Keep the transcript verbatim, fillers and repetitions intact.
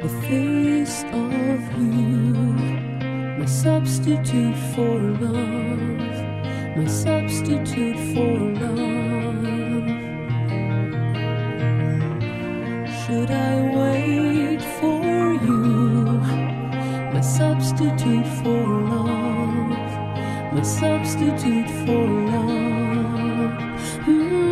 the face of you, my substitute for love, my substitute for love. Should I wait for you, my substitute for love, my substitute for love? Mm.